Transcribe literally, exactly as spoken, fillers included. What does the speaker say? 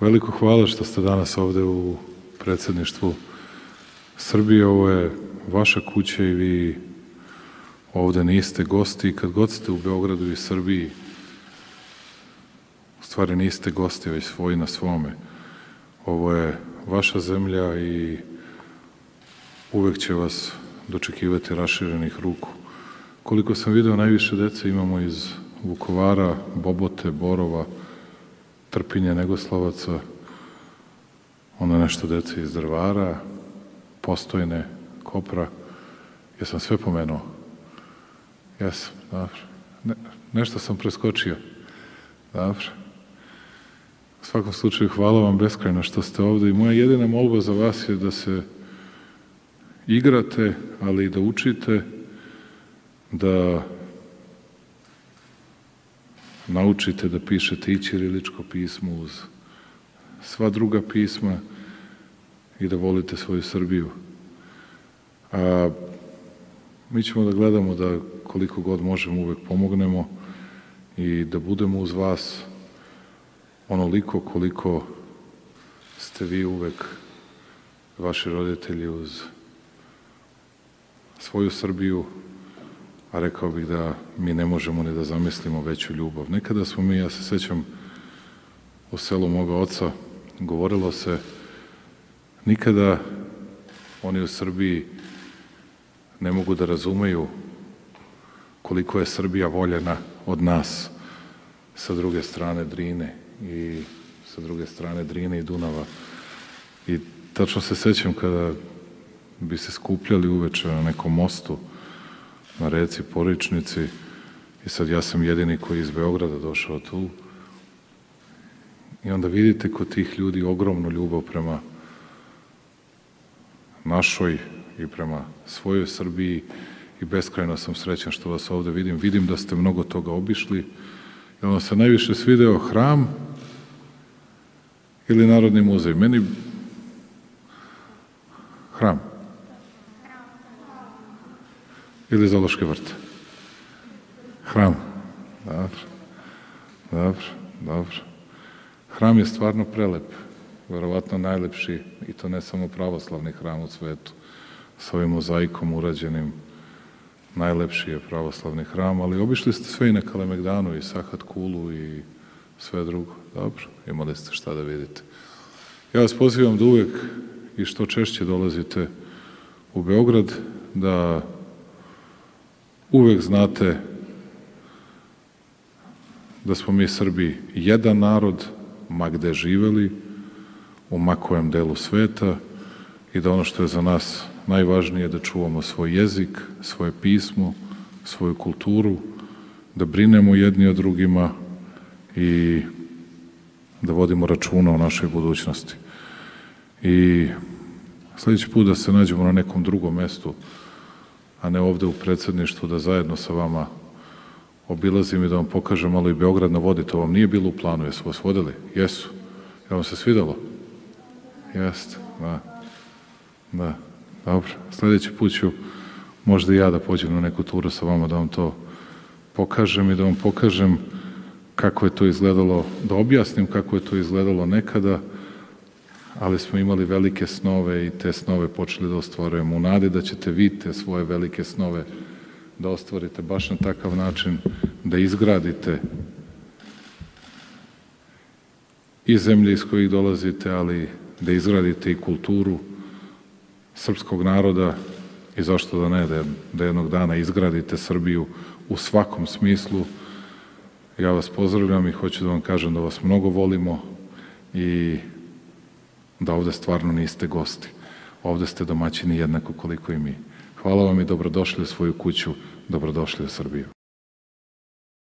Veliko hvala što ste danas ovde u predsedništvu Srbije. Ovo je vaša kuća i vi ovde niste gosti. I kad god ste u Beogradu i Srbiji, u stvari niste gosti, već svoji na svome. Ovo je vaša zemlja i uvek će vas dočekivati raširenih ruku. Koliko sam video, najviše dece imamo iz Vukovara, Bobote, Borova, Trpinja, Negoslavaca, onda nešto dece iz Drvara, Postojne, Kopra. Jesam sve pomenuo? Jesam, dobro. Ne, nešto sam preskočio. Dobro. U svakom slučaju, hvala vam beskrajno što ste ovde i moja jedina molba za vas je da se igrate, ali i da učite, da naučite da pišete i ćiriličko pismo uz sva druga pisma i da volite svoju Srbiju. A mi ćemo da gledamo da koliko god možemo uvek pomognemo i da budemo uz vas onoliko koliko ste vi uvek, vaši roditelji, uz svoju Srbiju, a rekao bih da mi ne možemo ni da zamislimo veću ljubav. Nekada smo mi, ja se sećam, u selu moga oca, govorilo se, nikada oni u Srbiji ne mogu da razumeju koliko je Srbija voljena od nas sa druge strane Drine i sa druge strane Drine i Dunava. I tačno se sećam kada bi se skupljali uveče na nekom mostu na reci Poričnici i sad ja sam jedini koji je iz Beograda došao tu i onda vidite kod tih ljudi ogromnu ljubav prema našoj i prema svojoj Srbiji i beskrajno sam srećan što vas ovde vidim. Vidim da ste mnogo toga obišli i vam se najviše svideo hram ili Narodni muzej. Meni hram ili Zoološki vrt. Hram. Dobro. Dobro. Dobro. Hram je stvarno prelep. Verovatno najlepši, i to ne samo pravoslavni hram u svetu, s ovim mozaikom urađenim. Najlepši je pravoslavni hram, ali obišli ste sve i na Kalemegdanu, i Sahat Kulu, i sve drugo. Dobro, imali ste šta da vidite. Ja vas pozivam da uvek i što češće dolazite u Beograd, da uvek znate da smo mi Srbi jedan narod, ma gde živeli, u ma kojem delu sveta, i da ono što je za nas najvažnije da čuvamo svoj jezik, svoje pismo, svoju kulturu, da brinemo jedni o drugima i da vodimo računa o našoj budućnosti. I sledeći put da se nađemo na nekom drugom mestu, a ne ovde u predsedništvu, da zajedno sa vama obilazim i da vam pokažem malo i Beograd na vodi. To vam nije bilo u planu, jesu vas vodili? Jesu. Je vam se svidelo? Jeste, da. Da, dobro. Sledeći put ću možda i ja da pođem na neku turu sa vama, da vam to pokažem i da vam pokažem kako je to izgledalo, da objasnim kako je to izgledalo nekada, ali smo imali velike snove i te snove počeli da ostvarujemo u nadi da ćete vi te svoje velike snove da ostvarite baš na takav način, da izgradite i zemlje iz kojih dolazite, ali da izgradite i kulturu srpskog naroda i zašto da ne, da, da jednog dana izgradite Srbiju u svakom smislu. Ja vas pozdravljam i hoću da vam kažem da vas mnogo volimo i da ovde stvarno niste gosti. Ovde ste domaćini jednako koliko i mi. Hvala vam i dobrodošli u svoju kuću, dobrodošli u Srbiju.